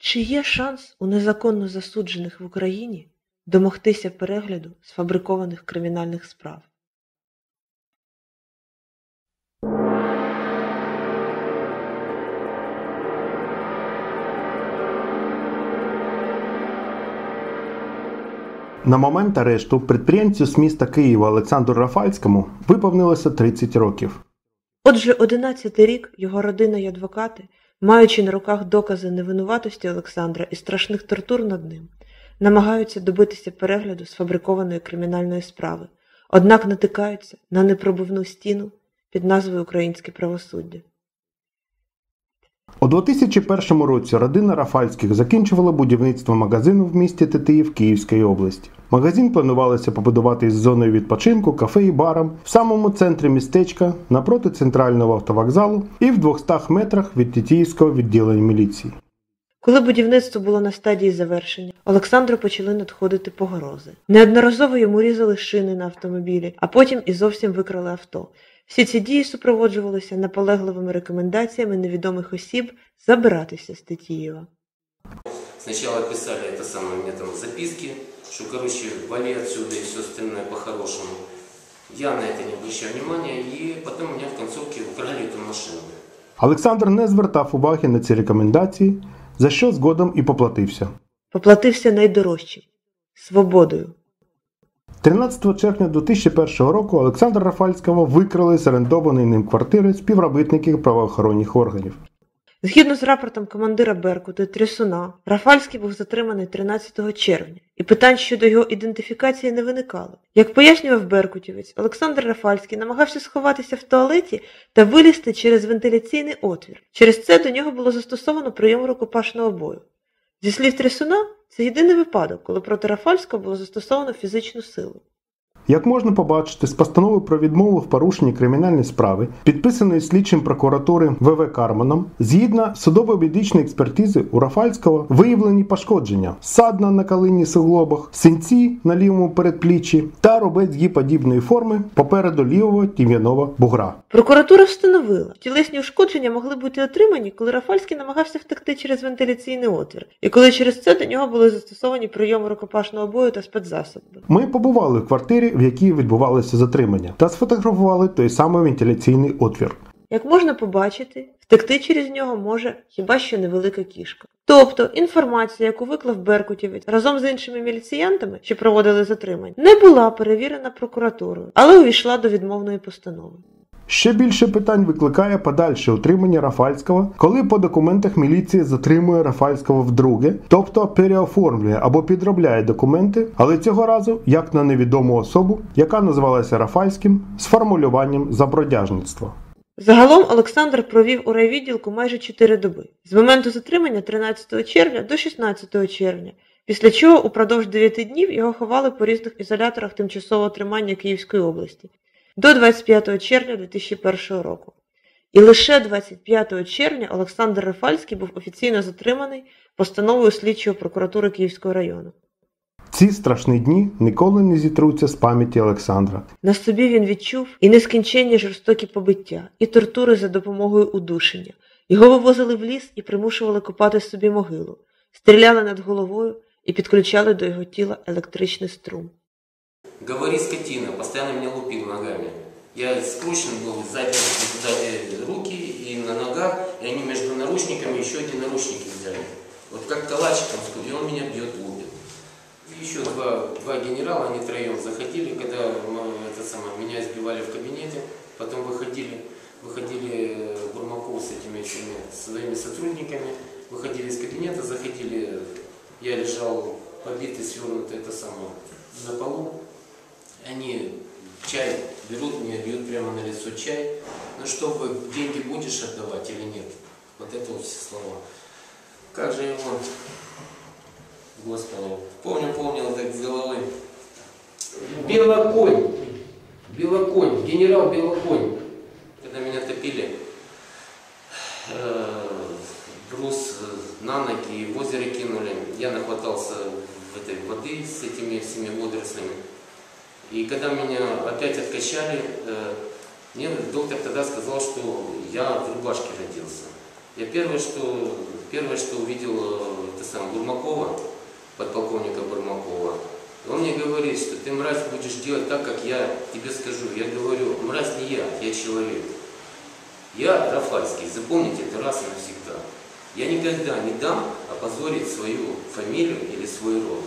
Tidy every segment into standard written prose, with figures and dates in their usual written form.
Чи є шанс у незаконно засуджених в Україні домогтися перегляду сфабрикованих кримінальних справ? На момент арешту підприємцю з міста Києва Олександру Рафальському виповнилося 30 років. Отже, 11-й рік його родина й адвокати, маючи на руках докази невинуватості Олександра і страшних тортур над ним, намагаються добитися перегляду сфабрикованої кримінальної справи, однак натикаються на непробивну стіну під назвою «Українське правосуддя». У 2001 році родина Рафальських закінчувала будівництво магазину в місті Тетіїв Київської області. Магазин планувалося побудувати із зоною відпочинку, кафе і баром в самому центрі містечка, напроти центрального автовокзалу і в 200 метрах від Тетіївського відділення міліції. Коли будівництво було на стадії завершення, Олександру почали надходити погрози. Неодноразово йому різали шини на автомобілі, а потім і зовсім викрали авто. Всі ці дії супроводжувалися наполегливими рекомендаціями невідомих осіб забиратися з Тетіїва. Спочатку писали мне там записки, что, вали отсюда и все остальное по-хорошему. Я на это не обращаю внимания, и потом у меня в концовке украли эту машину. Олександр не звертав уваги на ці рекомендації, за що згодом і поплатився. Поплатився найдорожчим – свободою. 13 червня 2001 року Олександра Рафальського викрали з орендованої ним квартири співробітники правоохоронних органів. Згідно з рапортом командира Беркуту Трясуна, Рафальський був затриманий 13 червня, і питань щодо його ідентифікації не виникало. Як пояснював беркутівець, Олександр Рафальський намагався сховатися в туалеті та вилізти через вентиляційний отвір. Через це до нього було застосовано прийом рукопашного бою. Зі слів Трясуна, це єдиний випадок, коли проти Рафальського було застосовано фізичну силу. Як можна побачити з постанови про відмову в порушенні кримінальної справи, підписаної слідчим прокуратури В.В. Карманом, згідно судово-медичної експертизи у Рафальського виявлені пошкодження: ссадина на колінні суглобах, синці на лівому передпліччі та рубець гіподібної форми попереду лівого тім'яного бугра. Прокуратура встановила, тілесні ушкодження могли бути отримані, коли Рафальський намагався втекти через вентиляційний отвір, і коли через це до нього були застосовані прийоми рукопашного бою та спецзасоби. Ми побували в квартирі, в якій відбувалося затримання, та сфотографували той самий вентиляційний отвір. Як можна побачити, втекти через нього може хіба що невелика кішка. Тобто інформація, яку виклав беркутівець разом з іншими міліціянтами, що проводили затримання, не була перевірена прокуратурою, але увійшла до відмовної постанови. Ще більше питань викликає подальше утримання Рафальського, коли по документах міліція затримує Рафальського вдруге, тобто переоформлює або підробляє документи, але цього разу як на невідому особу, яка називалася Рафальським, з формулюванням за бродяжництво. Загалом Олександр провів у райвідділку майже 4 доби, з моменту затримання 13 червня до 16 червня, після чого упродовж 9 днів його ховали по різних ізоляторах тимчасового тримання Київської області. До 25 червня 2001 року. І лише 25 червня Олександр Рафальський був офіційно затриманий постановою слідчого прокуратури Київського району. Ці страшні дні ніколи не зітруться з пам'яті Олександра. На собі він відчув і нескінченні жорстокі побиття, і тортури за допомогою удушення. Його вивозили в ліс і примушували копати собі могилу, стріляли над головою і підключали до його тіла електричний струм. Говори, скотина, постоянно меня лупил ногами. Я скручен был сзади руки и на ногах, и они между наручниками еще эти наручники взяли. Вот как калачиком, и он меня бьет, лупит. И еще два генерала, они троем заходили, когда меня избивали в кабинете, потом выходили Бурмаков с этими своими сотрудниками, выходили из кабинета, заходили, я лежал побитый, свернутый на полу. Они чай берут, мне бьют прямо на лицо чай. Ну что, деньги будешь отдавать или нет? Вот это вот все слова. Как же его, Господи, помнил так с головы. Белоконь, генерал Белоконь. Когда меня топили, брус на ноги и в озеро кинули, я нахватался в этой воды с этими всеми водорослями. И когда меня опять откачали, мне доктор тогда сказал, что я в рубашке родился. Я первое, что увидел, подполковника Бурмакова. Он мне говорит, что ты, мразь, будешь делать так, как я тебе скажу. Я говорю, мразь не я человек. Я Рафальский, запомните это раз и навсегда. Я никогда не дам опозорить свою фамилию или свой род.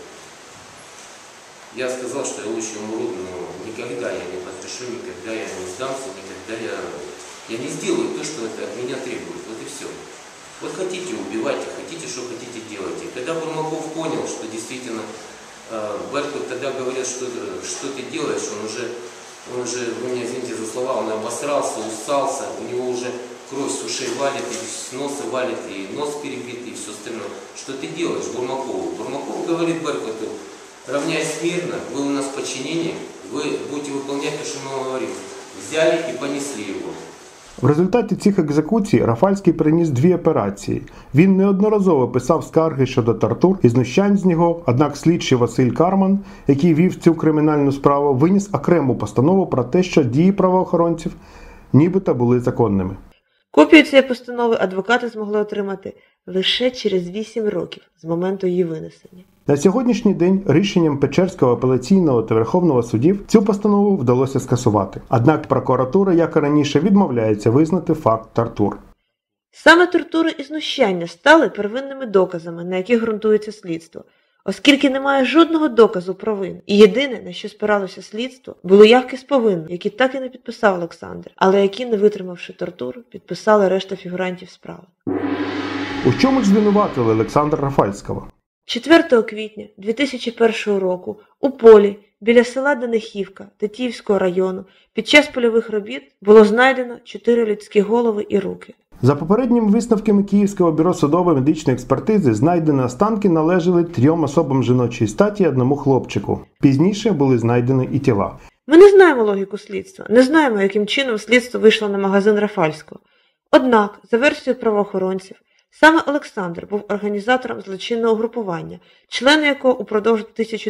Я сказал, что я лучше умру, но никогда я не потрешу, никогда я не сдамся, никогда я не сделаю то, что это от меня требует. Вот и все. Вот хотите убивайте, хотите, что хотите делайте. И когда Бурмаков понял, что действительно Беркут тогда говорит, что ты делаешь, он уже, вы меня извините за слова, он обосрался, устался, у него уже кровь с ушей валит, и с носа валит, и нос перебит, и все остальное. Что ты делаешь Бурмакову? Бурмаков говорит Беркуту, равняясь смирно, вы у нас в подчинении, вы будете выполнять то, что мы вам говорим. Взяли и понесли его. В результаті цих екзекуцій Рафальський переніс 2 операції. Він неодноразово писав скарги щодо тортур і знущань з нього, однак слідчий Василь Карман, який вів цю кримінальну справу, виніс окрему постанову про те, що дії правоохоронців нібито були законними. Копію цієї постанови адвокати змогли отримати лише через 8 років з моменту її винесення. На сьогоднішній день рішенням Печерського апеляційного та Верховного судів цю постанову вдалося скасувати. Однак прокуратура, як і раніше, відмовляється визнати факт тортур. Саме тортури і знущання стали первинними доказами, на яких ґрунтується слідство, оскільки немає жодного доказу провин. І єдине, на що спиралося слідство, було явки з повинним, які так і не підписав Олександр, але які, не витримавши тортур, підписали решта фігурантів справи. У чому ж звинуватили Олександра Рафальського? 4 квітня 2001 року у полі біля села Данихівка Тетіївського району під час польових робіт було знайдено 4 людські голови і руки. За попередніми висновками Київського бюро судово-медичної експертизи, знайдені останки належали 3 особам жіночої статі і 1 хлопчику. Пізніше були знайдені і тіла. Ми не знаємо логіку слідства, не знаємо, яким чином слідство вийшло на магазин Рафальського. Однак, за версією правоохоронців, саме Олександр був організатором злочинного угрупування, члени якого упродовж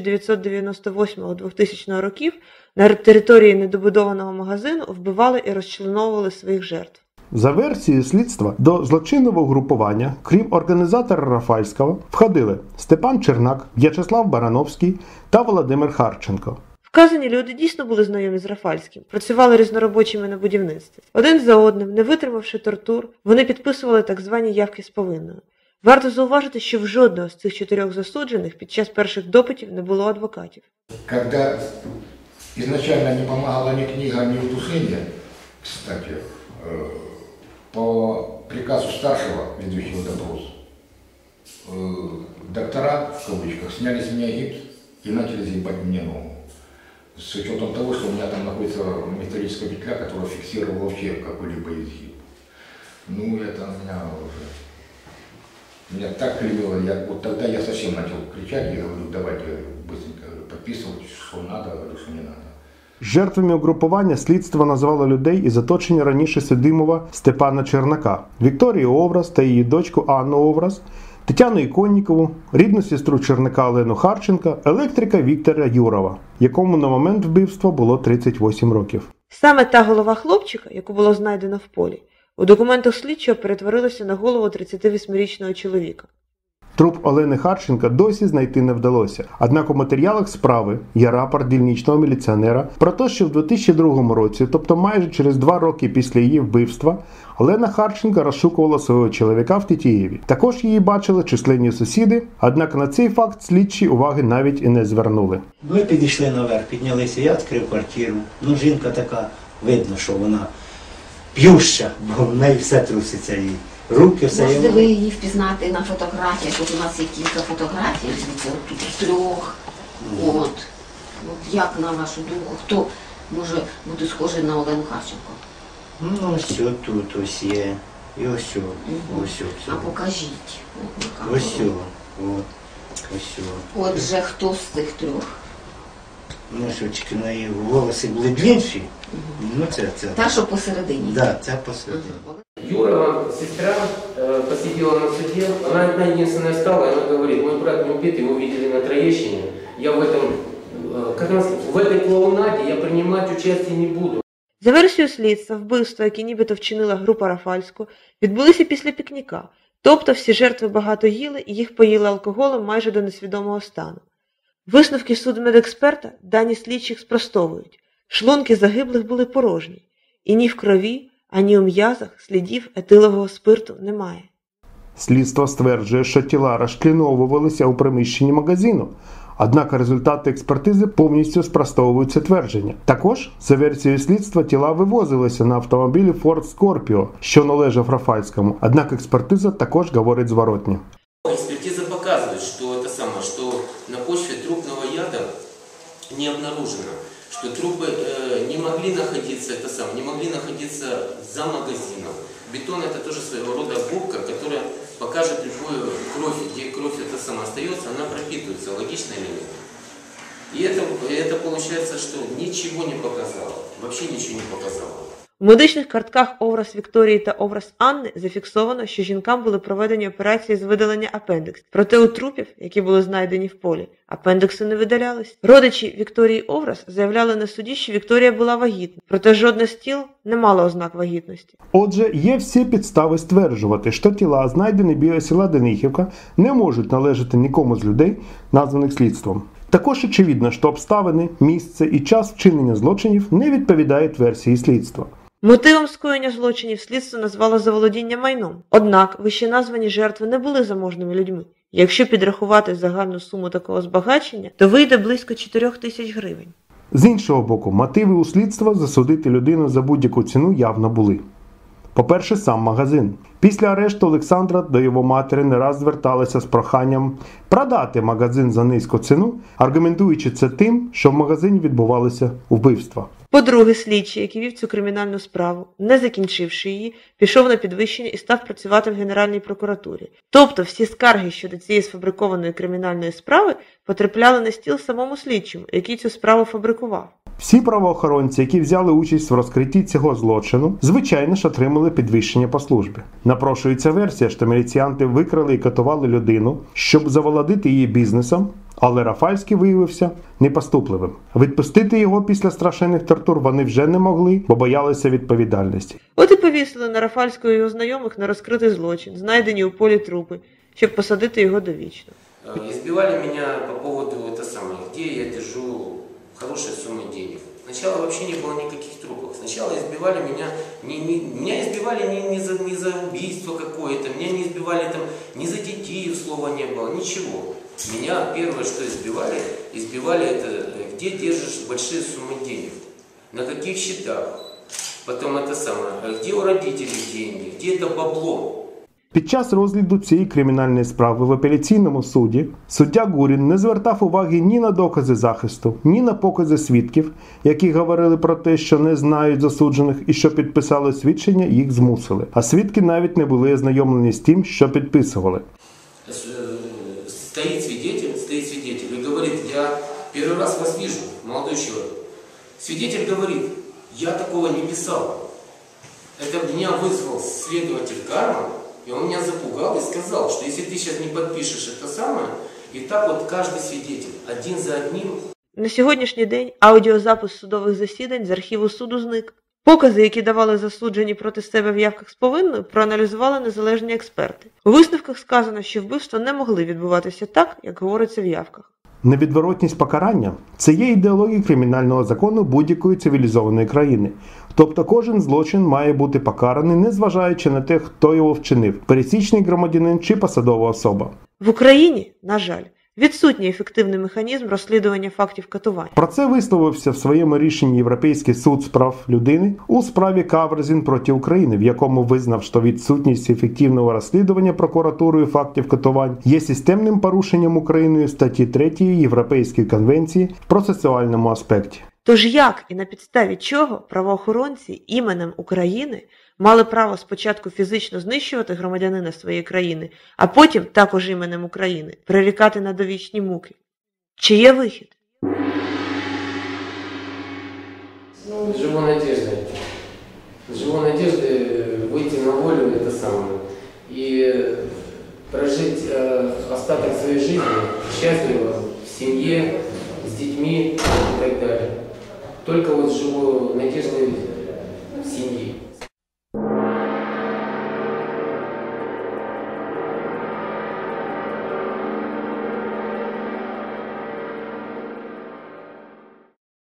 1998-2000 років на території недобудованого магазину вбивали і розчленовували своїх жертв. За версією слідства, до злочинного угрупування, крім організатора Рафальського, входили Степан Чернак, В'ячеслав Барановський та Володимир Харченко. Вказані люди дійсно були знайомі з Рафальським, працювали різноробочими на будівництві. Один за одним, не витримавши тортур, вони підписували так звані явки з повинною. Варто зауважити, що в жодного з цих 4 засуджених під час перших допитів не було адвокатів. Когда изначально не помогала ни книга, ни удушение, кстати, по приказу старшего, ведущего допрос, доктора, в кавычках, сняли с меня гипс и начали заебать мне ногу. С учетом того, что у меня там находится металлическая петля, которая фиксировала вообще какой-либо изгиб. Ну, это меня так клевело, вот тогда я совсем начал кричать, я говорю, давайте быстренько подписывать, что надо, говорю, что не надо. Жертвами угрупування слідство назвало людей із оточення раніше судимого Степана Чернака, Вікторію Овраз та її дочку Анну Овраз, Тетяну Іконнікову, рідну сестру Чернака Олену Харченка, електрика Віктора Юрова, якому на момент вбивства було 38 років. Саме та голова хлопчика, яку було знайдено в полі, у документах слідчого перетворилася на голову 38-річного чоловіка. Труп Олени Харченка досі знайти не вдалося. Однак у матеріалах справи є рапорт дільничного міліціонера про те, що в 2002 році, тобто майже через 2 роки після її вбивства, Олена Харченка розшукувала свого чоловіка в Тетіїві. Також її бачили численні сусіди, однак на цей факт слідчі уваги навіть і не звернули. Ми підійшли наверх, піднялися, я відкрив квартиру. Ну, жінка така, видно, що вона п'юща, бо в неї все труситься їй. Руки, все. Можете ви її впізнати на фотографіях? Тут у нас є кілька фотографій, тут 3. От як на вашу думку, хто може бути схожий на Олену Харченко? Ну, ось тут ось є. І ось. Ось. А покажіть. Ось. Ось. Отже, хто з цих 3? Ну, що тільки на її волоси були длинші. Ну, це. Та, що посередині? Так, це посередині. Юра, сестра, посидела на суде, она одна единственная стала, и она говорит, мой брат не убит, его видели на Троещине, я в этой клоунаде я принимать участие не буду. За версією слідства, вбивства, які нібито вчинила група Рафальського, відбулися після пікніка, Тобто всі жертви багато їли і їх поїли алкоголем майже до несвідомого стану. Висновки судмедексперта дані слідчих спростовують. Шлунки загиблих були порожні, і ні в крові, ані у м'язах слідів етилового спирту немає. Слідство стверджує, що тіла розчленовувалися у приміщенні магазину, однак результати експертизи повністю спростовують це твердження. Також, за версією слідства, тіла вивозилися на автомобілі Ford Scorpio, що належав Рафальському, однак експертиза також говорить зворотне. Экспертиза показывает, что на почве трупного яда не обнаружено, что трупы не могли находиться за магазином. Бетон — это тоже своего рода губка, которая покажет любую кровь, где кровь остается, она пропитывается, логично или нет? И это получается, что ничего не показало, вообще ничего не показало. У медичних картках образ Вікторії та образ Анни зафіксовано, що жінкам були проведені операції з видалення апендиксу. Проте у трупів, які були знайдені в полі, апендикси не видалялись. Родичі Вікторії Овраз заявляли на суді, що Вікторія була вагітна, проте жодне з тіл не мало ознак вагітності. Отже, є всі підстави стверджувати, що тіла, знайдені біля села Денихівка, не можуть належати нікому з людей, названих слідством. Також очевидно, що обставини, місце і час вчинення злочинів не відповідають версії слідства. Мотивом скоєння злочинів слідство назвало заволодіння майном. Однак вищеназвані жертви не були заможними людьми. Якщо підрахувати загальну суму такого збагачення, то вийде близько 4 тисяч гривень. З іншого боку, мотиви у слідства засудити людину за будь-яку ціну явно були. По-перше, сам магазин. Після арешту Олександра до його матері не раз зверталися з проханням продати магазин за низьку ціну, аргументуючи це тим, що в магазині відбувалися вбивства. По-друге, слідчий, який вів цю кримінальну справу, не закінчивши її, пішов на підвищення і став працювати в Генеральній прокуратурі. Тобто всі скарги щодо цієї сфабрикованої кримінальної справи потрапляли на стіл самому слідчому, який цю справу фабрикував. Всі правоохоронці, які взяли участь в розкритті цього злочину, звичайно ж отримали підвищення по службі. Напрошується версія, що міліціянти викрали і катували людину, щоб заволодіти її бізнесом, але Рафальський виявився непоступливим. Відпустити його після страшенних тортур вони вже не могли, бо боялися відповідальності. От і повісили на Рафальського і його знайомих на розкритий злочин, знайдені у полі трупи, щоб посадити його довічно. Избивали меня по поводу где я держу хорошие суммы денег. Сначала вообще не было никаких трупов. Сначала избивали меня, меня избивали не за убийство какое-то, меня не избивали там, ни за детей слова не было, ничего. Меня первое, что избивали это, где держишь большие суммы денег, на каких счетах, потом где у родителей деньги, где это бабло. Під час розгляду цієї кримінальної справи в апеляційному суді суддя Гурін не звертав уваги ні на докази захисту, ні на покази свідків, які говорили про те, що не знають засуджених і що підписали свідчення, їх змусили. А свідки навіть не були ознайомлені з тим, що підписували. Стоит свидетель и говорит: я первый раз вас вижу, молодой человек. Свидетель говорит: я такого не писал. Это меня вызвал следователь Карман, и он меня запугал и сказал, что если ты сейчас не подпишешь это самое, и так вот каждый свидетель, один за одним. На сьогоднішній день аудіозапис судових засідань з архіву суду зник. Покази, які давали засуджені проти себе в явках з повинною, проаналізували незалежні експерти. У висновках сказано, що вбивства не могли відбуватися так, як говориться в явках. Невідворотність покарання – це є ідеологія кримінального закону будь-якої цивілізованої країни. Тобто кожен злочин має бути покараний, незважаючи на те, хто його вчинив – пересічний громадянин чи посадова особа. В Україні, на жаль, відсутній ефективний механізм розслідування фактів катувань. Про це висловився в своєму рішенні Європейський суд з прав людини у справі Каврзін проти України, в якому визнав, що відсутність ефективного розслідування прокуратурою фактів катувань є системним порушенням Україною статті 3 Європейської конвенції в процесуальному аспекті. Тож як і на підставі чого правоохоронці іменем України мали право спочатку фізично знищувати громадянина своєї країни, а потім також іменем України прирікати на довічні муки? Чи є вихід? Живу надеждой выйти на волю, и прожить остаток своей жизни счастливо, в семье, с детьми и так далее. Только вот живу надеждой семьи.